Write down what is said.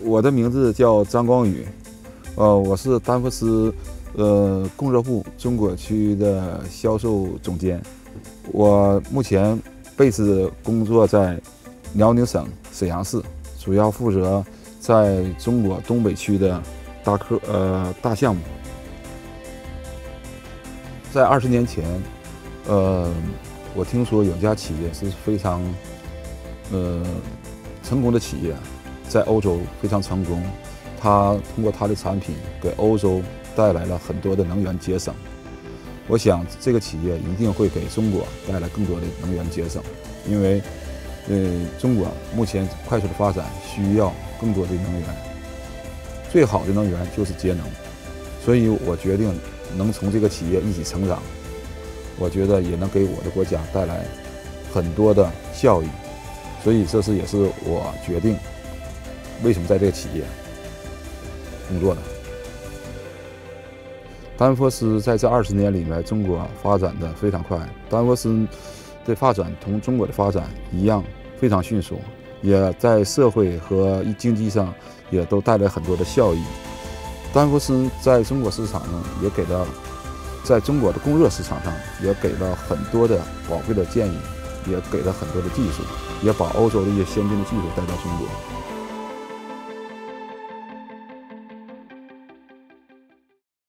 我的名字叫张光宇，我是丹佛斯供热户中国区的销售总监。我目前base工作在辽宁省沈阳市，主要负责在中国东北区的大项目。在20年前，我听说有家企业是非常成功的企业，在欧洲非常成功。它通过它的产品给欧洲带来了很多的能源节省。我想这个企业一定会给中国带来更多的能源节省，因为中国目前快速的发展需要更多的能源，最好的能源就是节能，所以我决定能从这个企业一起成长，我觉得也能给我的国家带来很多的效益，所以这也是我决定为什么在这个企业工作的。丹佛斯在这20年里面，中国发展的非常快。丹佛斯的发展同中国的发展一样，非常迅速，也在社会和经济上也都带来很多的效益。丹佛斯在中国市场呢，也给了在中国的供热市场上也给了很多的宝贵的建议，也给了很多的技术，也把欧洲的一些先进的技术带到中国。